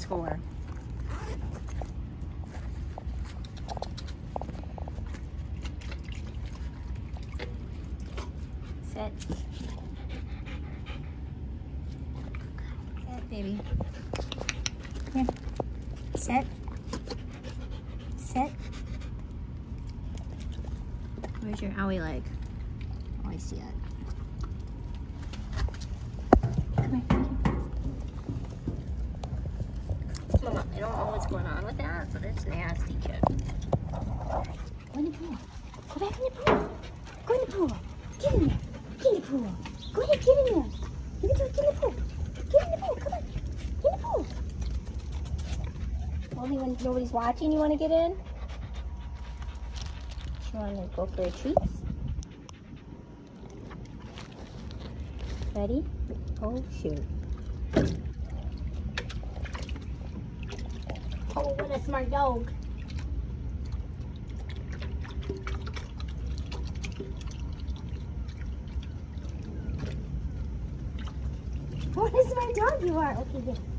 for? Sit. Sit, baby. Here. Sit. Sit. Where's your owie leg? Oh, I see it. Come here. Mama, I don't know what's going on with that, but it's nasty, kid. Go in the pool. Go back in the pool. Go in the pool. Get in there. Get in the pool. Go ahead, get in there. Give it to her. Get in the pool. Get in the pool. Come on. Get in the pool. Only when nobody's watching you want to get in? You want to go for a treat? Ready? Oh, shoot. Oh, what a smart dog. What a smart dog you are. Okay, good.